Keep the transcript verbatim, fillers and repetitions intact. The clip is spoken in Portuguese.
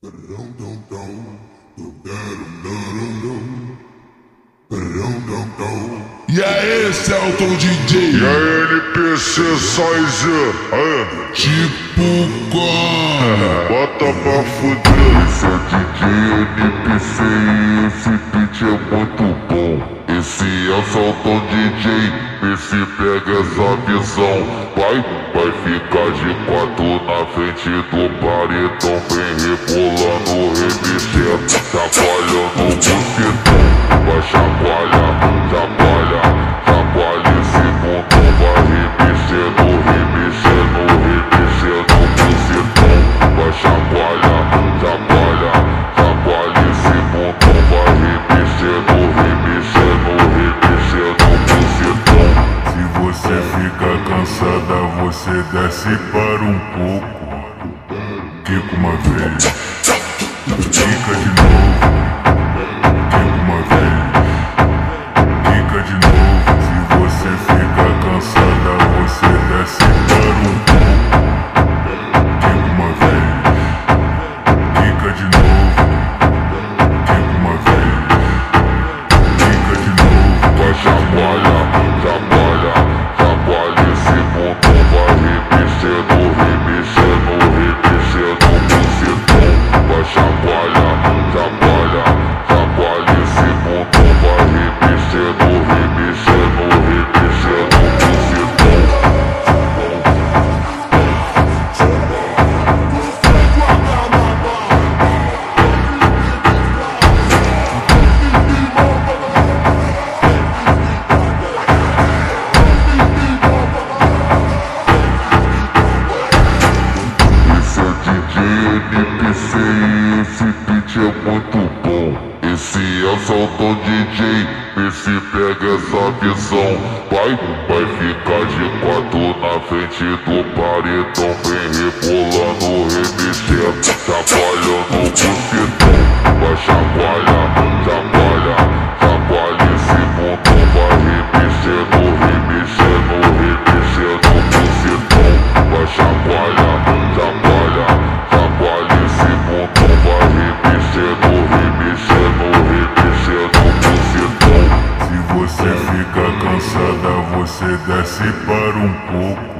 E aí, Selton D J? E aí, NpcSize? Aí, tipo como? bota pra fuder. Esse é D J Npc e esse beat é muito bom. Esse é o Selton D J, vê se pega essa visão. Vai, vai ficar de quatro na frente do paredão, vem rebolando, remexendo, chacoalhando o bucetão. Vai chacoalhar, chacoalhar, chacoalha esse montão. Vai remexendo, remexendo, remexendo o bucetão. Vai chacoalhar, chacoalhar, chacoalha esse montão. Vai remexendo, remexendo, remexendo o bucetão. Se você fica cansada, você desce para um pouco. Quica uma vez, quica de novo. Quica uma vez, quica de novo. Se você fica cansada, você desce para um pouco. Quica uma vez, quica de novo. Quica uma vez, quica de novo. Vai chacoalhar, chacoalhar, chacoalha esse montão. Vai remexendo, remexendo, remexendo o bucetão. Vai chacoalhar, chacoalhar, chacoalha esse montão. Vai remexendo, remexendo, remexendo o bucetão. Npc e esse beat é muito bom. Esse é o Selton D J, vê se pega essa visão. Vai, vai ficar de quatro na frente do paredão, vem rebolando, remexendo, chacoalhando o bucetão. Vai chacoalhar, chacoalhar, chacoalha esse montão. Vai remexendo, remexendo, remexendo o bucetão. Vai chacoalhar, chacoalhar, chacoalha esse montão. Vai remexendo, remexendo, remexendo o bucetão. Se você fica cansada, você desce para um pouco.